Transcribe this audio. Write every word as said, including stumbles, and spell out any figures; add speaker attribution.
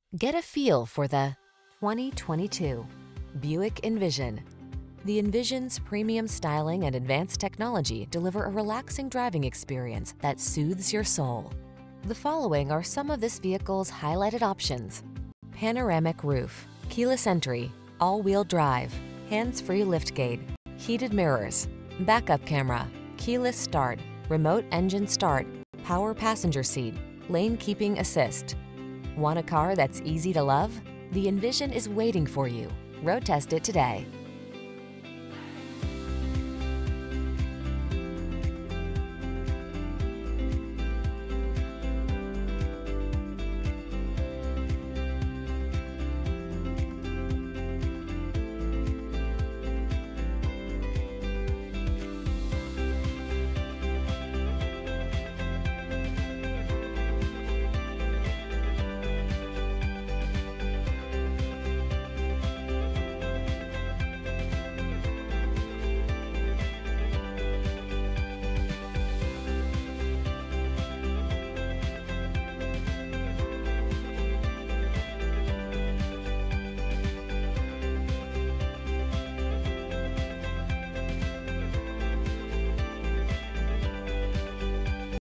Speaker 1: Get a feel for the twenty twenty-two Buick Envision. The Envision's premium styling and advanced technology deliver a relaxing driving experience that soothes your soul. The following are some of this vehicle's highlighted options: panoramic roof, keyless entry, all-wheel drive, hands-free liftgate, heated mirrors, backup camera, keyless start, remote engine start, power passenger seat, lane keeping assist. Want a car that's easy to love? The Envision is waiting for you. Road test it today.